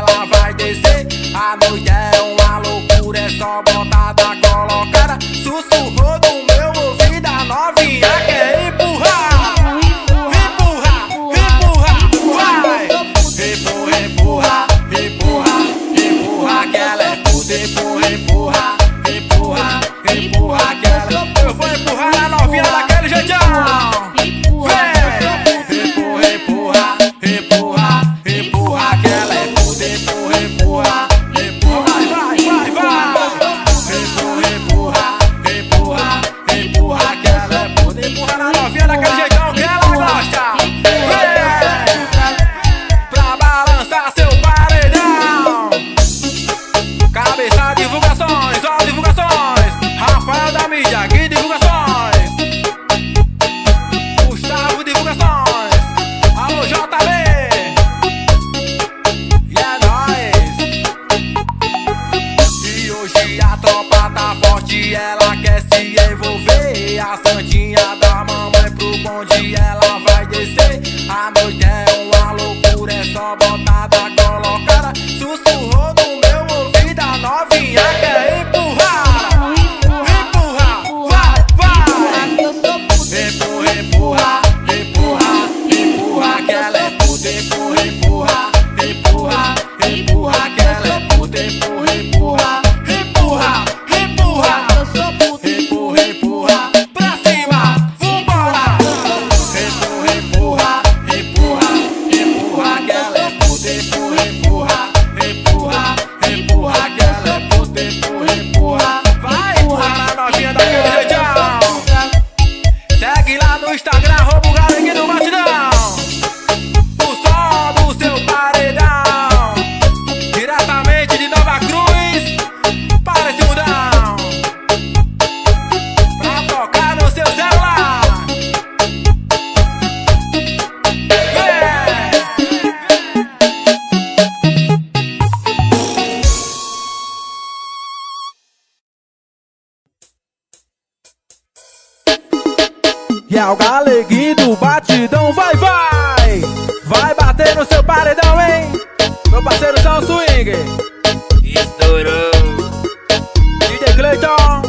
ela vai descer. A noite é uma loucura, é só botada colocada. Sussurrou no meu ouvido, a novinha quer empurrar. Empurra, empurra, vai. Empurra, empurra, empurra, empurra que ela é puta. Empurra, empurra, empurra, empurra que ela é puta. Eu vou empurrar a novinha daquele jeitão. Ela quer se envolver, a santinha da mamãe pro bonde ela vai descer. A noite é uma loucura, é só botada colocada. Sussurrou no meu ouvido, a novinha quer empurrar. Empurra, vai, vai. Empurra, empurra, empurra, empurra que ela é puta. Empurra, empurra, empurra, empurra que ela é puta. Empurra, empurra, empurra, empurra. Empurra, empurra, pra cima, vambora. Empurra, empurra, empurra, empurra que ela é puta. Empurra, empurra, empurra, empurra que ela é puta. Empurra, empurra, vai empurrar a novinha daquele jeitão. Segue lá no Instagram, @o Galeguinho do Batidão. O som do seu paredão, diretamente de Nova Cruz para esse mundão, pra tocar no seu celular. E é o Galeguinho do Batidão, vai, vai. Vai bater no seu paredão, hein? Meu parceiro São Swing. Estourou. DJ Cleiton.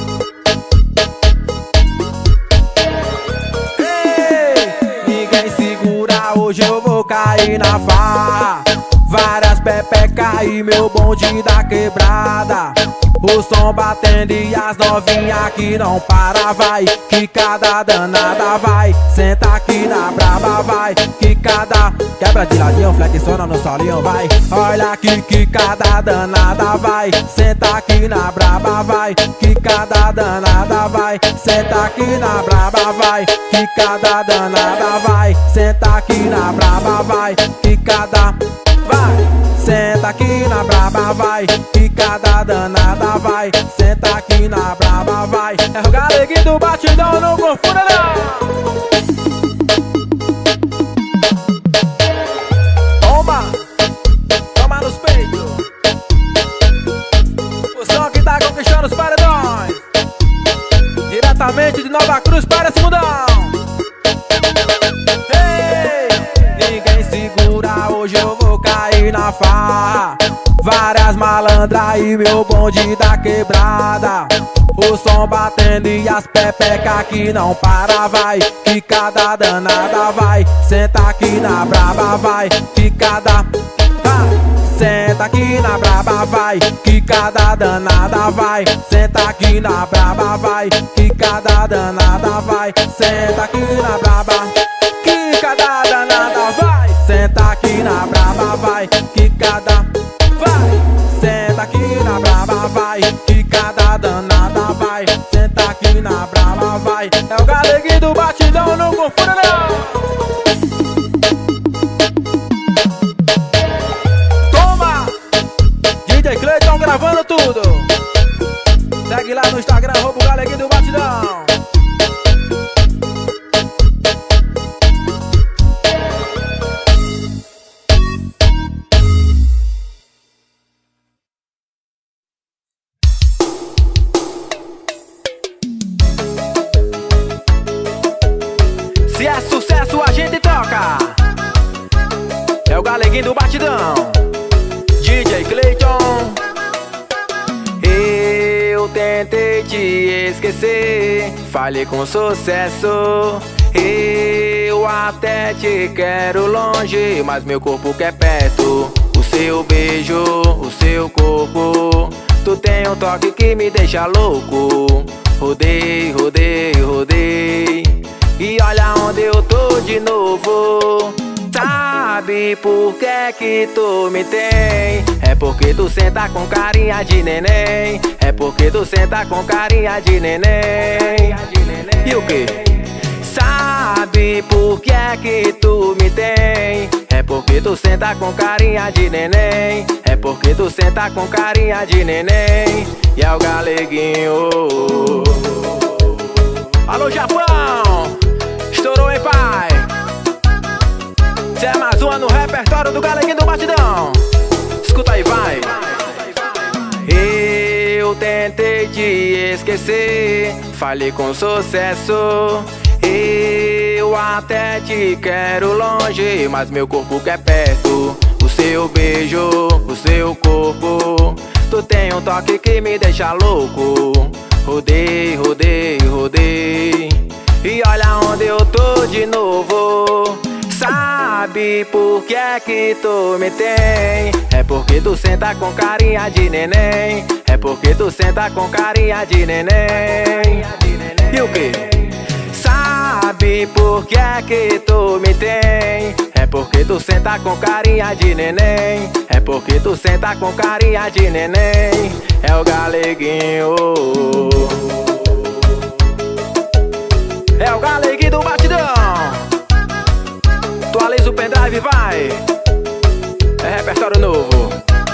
Ei, ninguém segura, hoje eu vou cair na farra. Várias pepecas e meu bonde da quebrada. O som batendo e as novinhas que não para, vai. Que cada danada vai. Senta aqui na braba, vai. Que cada quebra de ladinho, flexiona no solinho, vai. Olha aqui que cada danada vai. Senta aqui na braba, vai. Que cada danada vai. Senta aqui na braba, vai. Que cada danada vai. Senta aqui na braba, vai. Que cada vai. Senta aqui na braba, vai. Que cada danada vai. Senta aqui na braba, vai. É o Galeguinho do Batidão, não confunda não. Toma, toma nos peitos. O som que tá conquistando os paredões, diretamente de Nova Cruz para esse mundão. Ei, ninguém segura, hoje eu vou cair na farra. Várias malandras e meu bonde da quebrada. O som batendo e as pepecas que não para, vai. Que cada danada vai. Senta aqui na braba, vai. Que cada vai. Senta aqui na braba, vai. Que cada danada vai. Senta aqui na braba, vai. Que cada danada vai. Senta aqui na braba. Que cada danada vai. Senta aqui na braba, vai. Que cada vai. Senta aqui na braba, vai. Que cada danada vai. Senta aqui na braba, vai. É o Galeguinho do Batidão, não confunda não. Toma! DJ Cleiton gravando tudo. Segue lá no Instagram, @o Galeguinho do Batidão. Se é sucesso a gente toca. É o Galeguinho do Batidão. DJ esquecer, falhei com sucesso. Eu até te quero longe, mas meu corpo quer perto. O seu beijo, o seu corpo, tu tem um toque que me deixa louco. Rodei, rodei, rodei, e olha onde eu tô de novo. Sabe por que tu me tem? É porque tu senta com carinha de neném. É porque tu senta com carinha de neném. E o que? Sabe por que tu me tem? É porque tu senta com carinha de neném. É porque tu senta com carinha de neném. E é o galeguinho. Alô Japão, estourou hein pai? Cê é mais uma no repertório do Galeguinho do Batidão. Escuta aí, vai. Eu tentei te esquecer, falhei com sucesso. Eu até te quero longe, mas meu corpo quer perto. O seu beijo, o seu corpo, tu tem um toque que me deixa louco. Rodei, rodei, rodei, e olha onde eu tô de novo. Sabe por que tu me tem? É porque tu senta com carinha de neném. É porque tu senta com carinha de neném. E o que? Sabe por que tu me tem? É porque tu senta com carinha de neném. É porque tu senta com carinha de neném. É o galeguinho. É o galeguinho do Batidão. Atualiza o pendrive, vai. É repertório novo.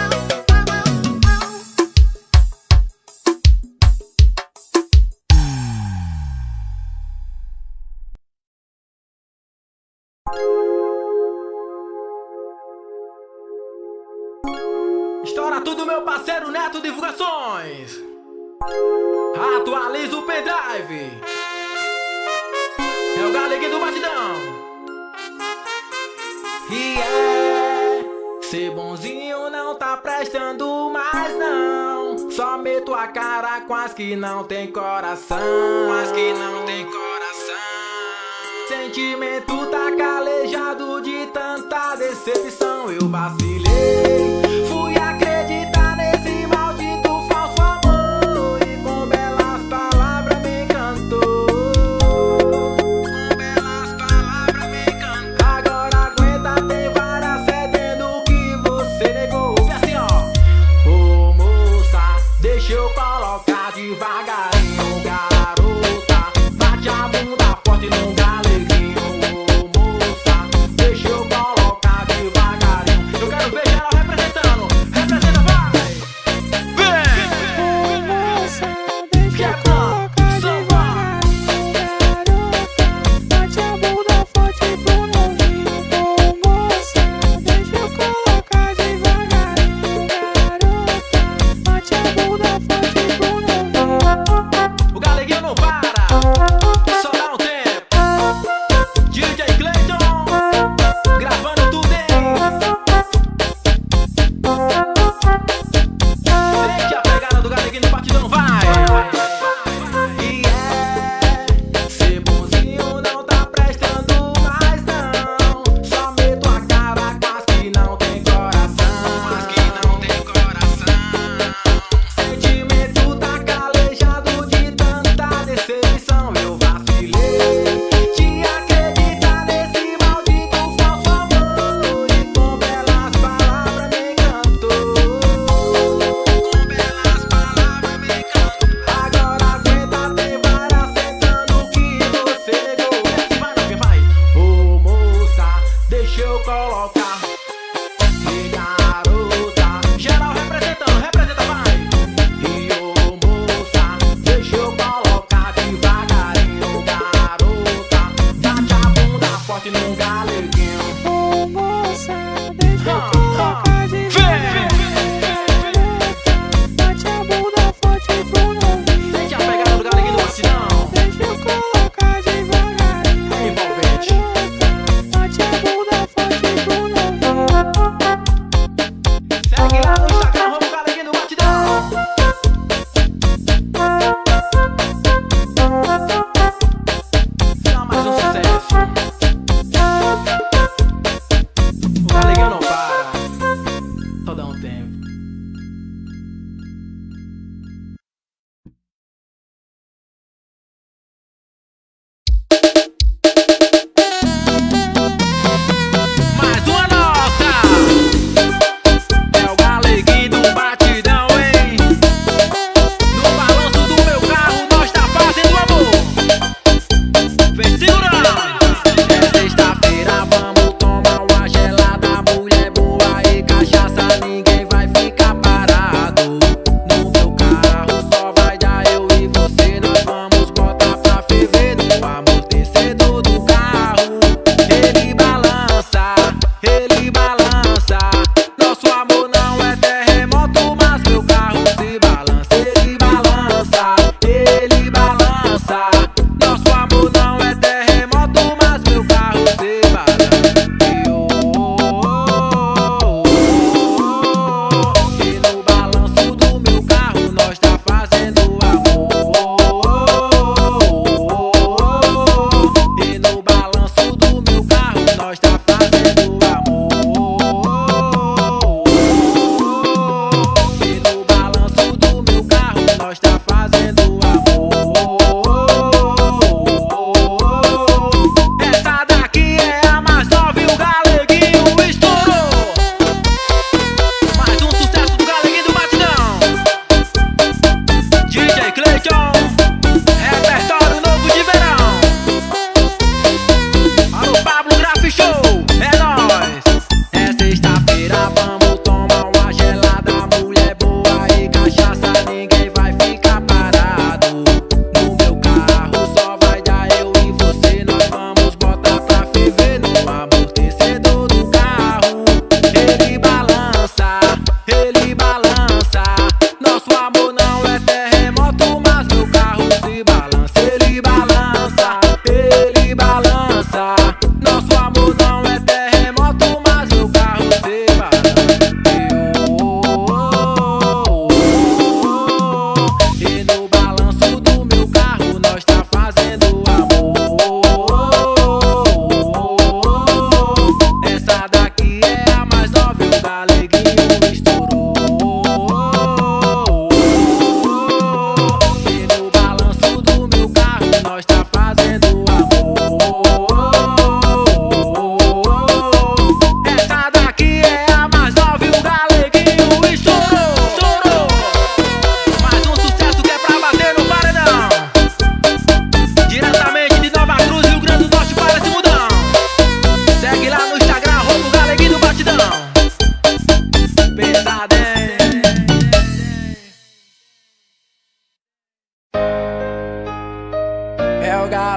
Estoura tudo, meu parceiro Neto Divulgações. Atualiza o pendrive. É o Galeguinho do Batidão. E ser bonzinho não tá prestando mais não. Só meto a cara com as que não tem coração. Com as que não tem coração. Sentimento tá calejado de tanta decepção. Eu vacilei, fui acreditar nesse maldito falso amor, e com belas palavras me encantou. Com belas palavras me encantou. Agora aguenta, tem várias cedendo que você negou. E assim ó, ô moça, deixa eu colocar devagarinho, garota. Bate a bunda forte no galeguinho. Ô moça, deixa eu colocar devagarinho. Eu quero ver geral representando.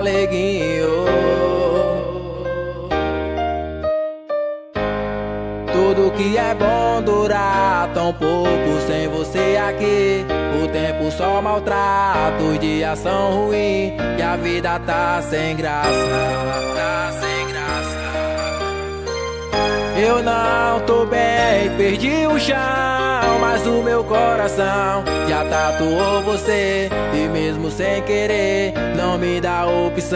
Galeguinho. Tudo que é bom dura tão pouco sem você aqui. O tempo só maltrata, os dias são ruins e a vida tá sem graça. Tá sem graça. Eu não tô bem, perdi o chão, mas o meu coração já tatuou você. E mesmo sem querer, não me dá opção.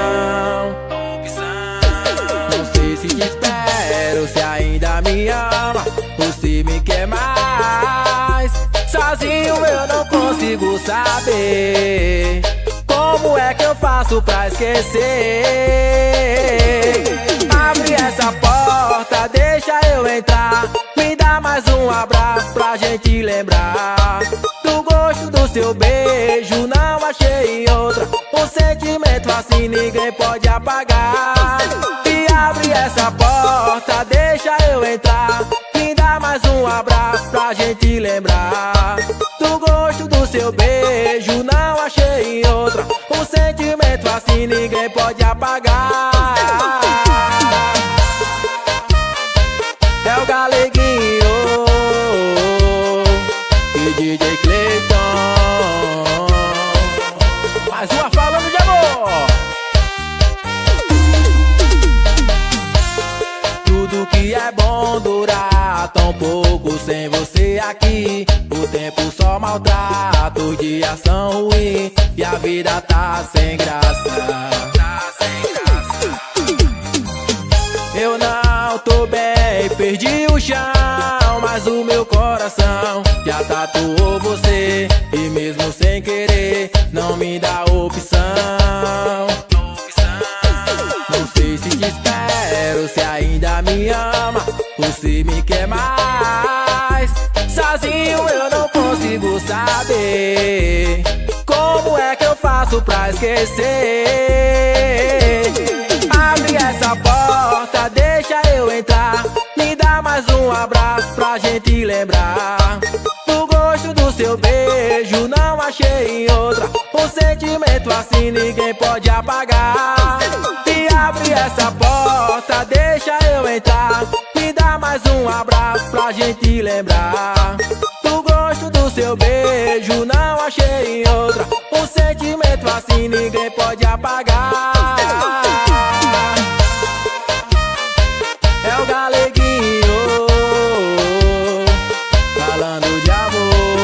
Não sei se te espero, se ainda me ama ou se me quer mais. Sozinho eu não consigo saber como é que eu faço pra esquecer. Abre essa porta, deixa eu entrar. Me dá mais um abraço pra gente lembrar do gosto do seu beijo, não achei outra. Um sentimento assim ninguém pode apagar. E abre essa porta, deixa eu entrar. Me dá mais um abraço pra gente lembrar do gosto do seu beijo, não achei outra. Um sentimento assim ninguém pode apagar. É o Galeguinho e DJ Cleiton. Mais uma falando de amor. Tudo que é bom dura tão pouco sem você aqui. O tempo só maltrata, os dias são ruins e a vida tá sem graça. Tá sem graça. Eu não tô bem, perdi o chão, mas o meu coração já tatuou você. E mesmo sem querer, não me dá opção. Não sei se te espero, se ainda me ama ou se me quer mais. Sozinho eu não consigo saber como é que eu faço pra esquecer. Abre essa porta, deixa eu entrar. Me dá mais um abraço pra gente lembrar do gosto do seu beijo, não achei outra. Um sentimento assim ninguém pode apagar. E abre essa porta, deixa eu entrar. Me dá mais um abraço pra gente lembrar do gosto do seu beijo, não achei outra. Um sentimento assim ninguém pode apagar. É o Galeguinho falando de amor.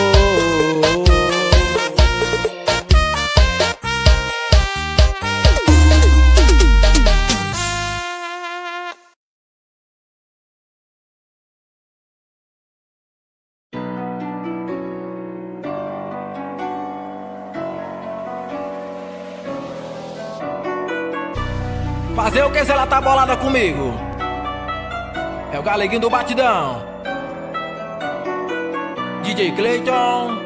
Fazer o que se ela tá bolada comigo? É o Galeguinho do Batidão, DJ Cleiton.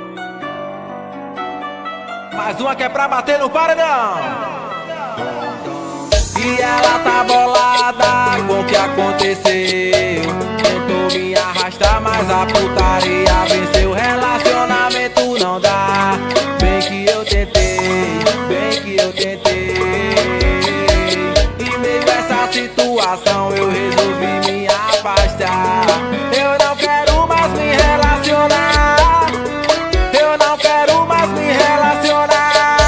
Mais uma que é pra bater no paredão. E ela tá bolada com o que aconteceu. Tentou me arrastar, mas a putaria venceu. Relacionamento não dá. Bem que eu tentei, bem que eu tentei. E meio a essa situação eu resolvi me afastar. Eu não quero mais me relacionar. Eu não quero mais me relacionar.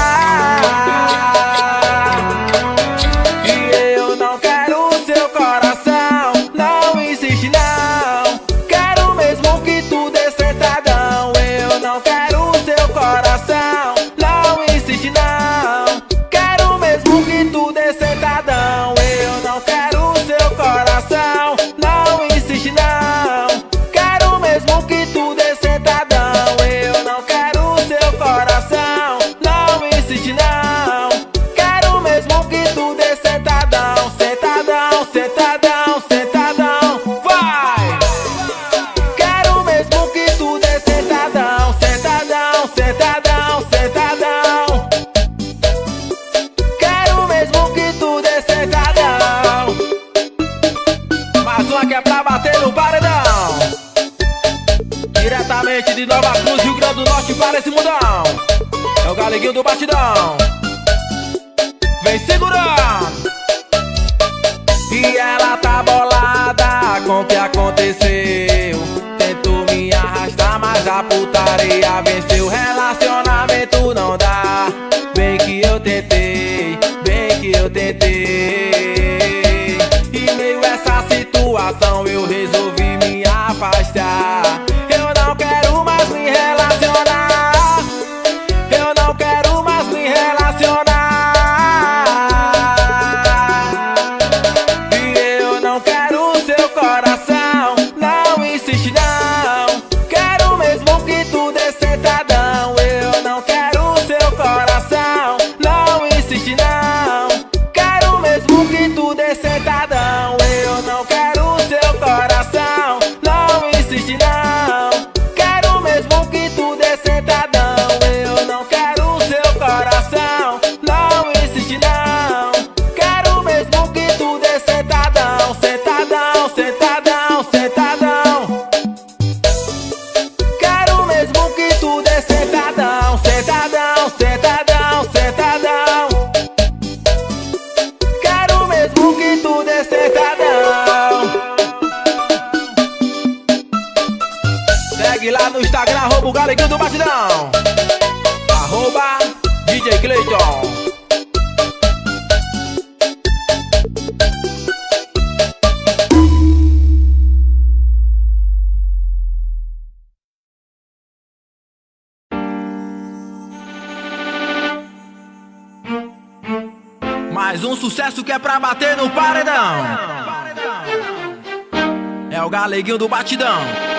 E eu não quero o seu coração. Não insiste não. Quero mesmo que tu dê sentadão. Eu não quero o seu coração. Não insiste não. Quero mesmo que tu dê sentadão. Eu não quero o seu coração. Não insiste não. Quero mesmo que tu dê sentadão. Eu não quero o seu coração. Não insiste não. Quero mesmo que tu dê sentadão. Sentadão, sentadão, sentadão. Vai! Quero mesmo que tu dê sentadão. Sentadão, sentadão, sentadão. Quero mesmo que tu dê sentadão. Mais uma que é pra bater no paredão. Diretamente de Nova Cruz, Rio Grande do Norte, para esse mundão. É o Galeguinho do Batidão. vem segurando. E ela tá bolada com o que aconteceu. Tentou me arrastar, mas a putaria venceu. Relacionamento não dá. Bem que eu tentei, bem que eu tentei. E meio a essa situação eu resolvi me afastar. Eu não quero mais me relacionar. Eu não quero mais me relacionar. E eu não quero seu coração. Não insiste não. Quero mesmo que tu dê sentadão. Eu não quero seu coração. Não insiste não. Quero mesmo que tu dê sentadão. Eu não quero seu coração. Não insiste não. Quero mesmo que tu dê sentadão. Eu não quero seu coração. Não insiste não. Quero mesmo que tu dê sentadão. Sentadão, sentadão, sentadão. Quero mesmo que tu dê sentadão. Sentadão, sentadão, sentadão. Quero mesmo que tu dê sentadão. Segue lá no Instagram, arroba o Galeguinho do Batidão, arroba DJ Cleiton. Mais um sucesso que é pra bater no paredão. É o Galeguinho do Batidão,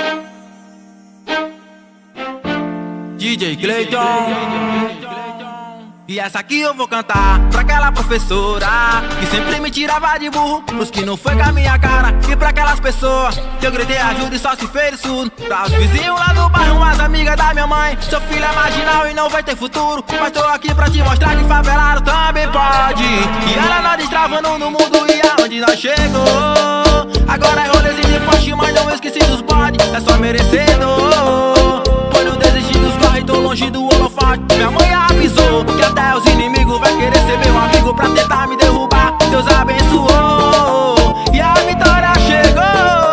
DJ Cleiton. E essa aqui eu vou cantar pra aquela professora que sempre me tirava de burro, pros que não foi com a minha cara. E pra aquelas pessoas que eu gritei ajuda e só se fez surdo. Pra os vizinhos lá do bairro, as amigas da minha mãe. Seu filho é marginal e não vai ter futuro, mas tô aqui pra te mostrar que favelado também pode. E ela nós destravando no mundo e aonde nós chegou. Agora é rolezinho de poste, mas não esqueci dos bode. É só merecedor. Pois não desisti dos corre, tô longe do holofote. Minha mãe avisou que até os inimigos vai querer ser meu amigo pra tentar me derrubar. Deus abençoou e a vitória chegou.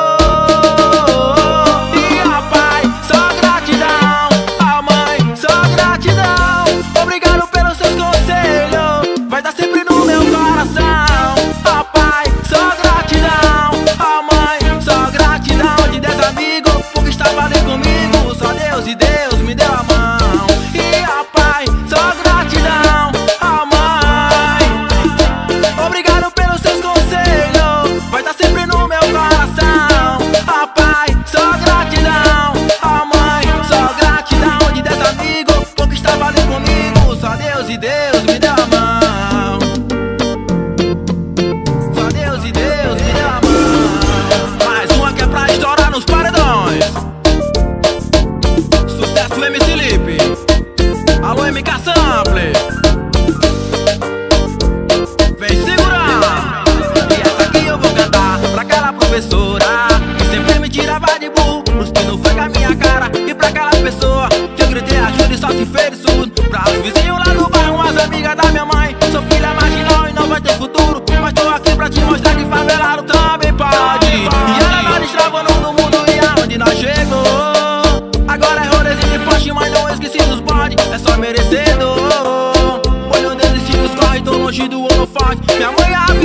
E ó pai, só gratidão. Ó mãe, só gratidão. Obrigado pelos seus conselhos, vai dar sempre no meu coração. Ó pai, só gratidão. Ó mãe, só gratidão. De 10 amigos, porque estava ali comigo. Só Deus e Deus me deu a mão. E ó pai, só gratidão. Ó mãe, obrigado pelos seus conselhos, vai estar sempre no meu coração. Ó pai, só gratidão. Ó mãe, só gratidão. De 10 amigos, porque estava ali comigo. Só Deus e Deus me deu a mão. Só Deus e Deus me deu a mão. Mais uma que é pra estourar nos paredões. Sucesso MC Lipe. Alô MK Sample. Vem segurar. E essa aqui eu vou cantar pra aquela professora que sempre me tirava de burro, pros que não foi com a minha cara. E pra aquelas pessoas que eu gritei ajuda e só se fez surdo. Pra os vizinhos lá no bairro, as amigas da minha mãe. Seu filho é marginal e não vai ter futuro, mas tô aqui pra te mostrar que favelado também pode. E ela nós destravando no mundo e aonde nós chegou. Agora é rolezinho de poste, mas não esqueci dos bode. É só merecedor. Pois não desisti dos corre, tô longe do holofote. Minha mãe